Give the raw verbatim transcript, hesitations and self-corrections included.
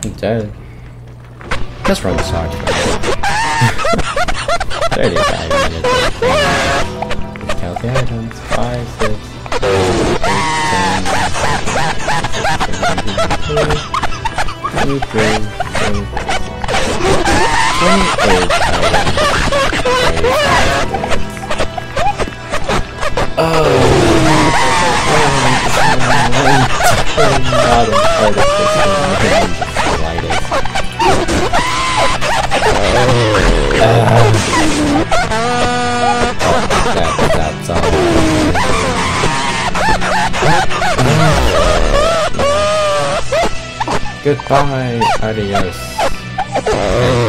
I'm dead. Let's run the side. thirty-five minutes. Let's count the items. five, six, eight, ten, twenty-three, twenty-eight items. Oh, I'm not in part of this one. Uh, oh, that, that's all. Goodbye, adios.